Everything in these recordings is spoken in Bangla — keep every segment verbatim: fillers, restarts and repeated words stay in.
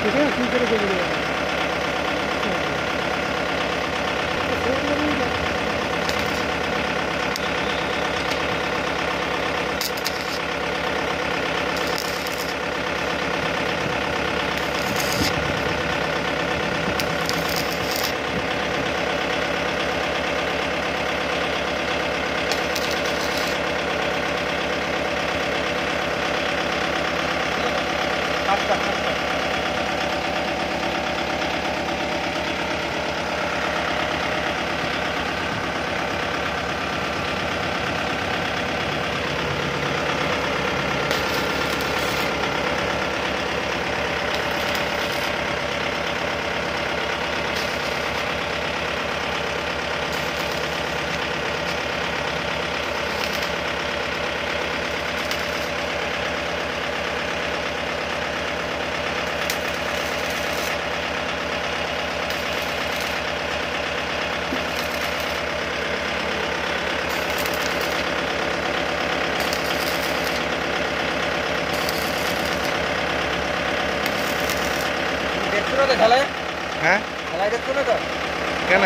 হ্যাঁ কেন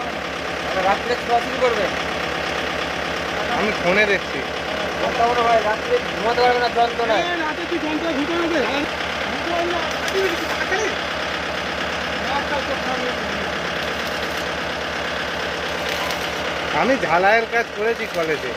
আমি ফোনে দেখছি ঘুমাতে পারবে না যন্ত্রণায়। আমি ঝালাইয়ের কাজ করেছি কলেজে।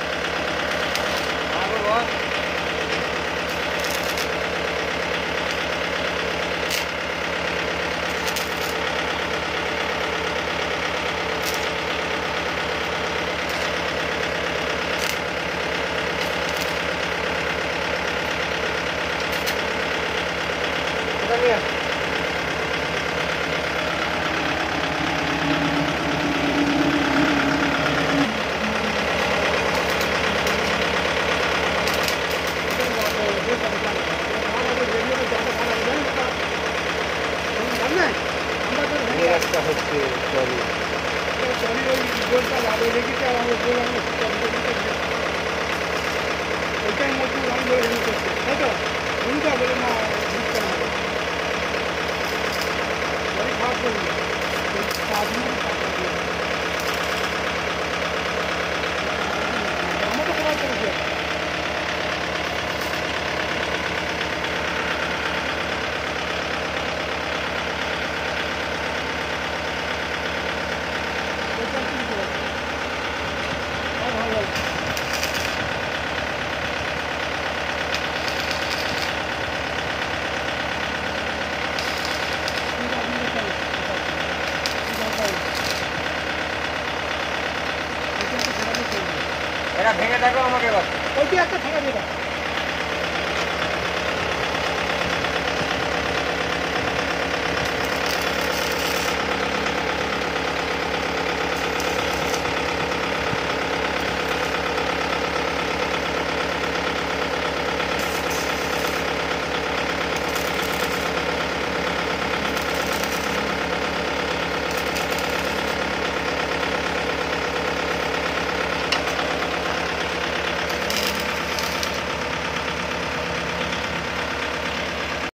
রাস্তা হচ্ছে চলি ওইটাই নতুন গান বলে করছে তাই তো উল্টা বলে না বুঝতে হবে খারাপ করবে আমার তো খারাপ করেছে এরা ভেঙে দেখো আমাকে এবার ওইটি একটা থাকা যেটা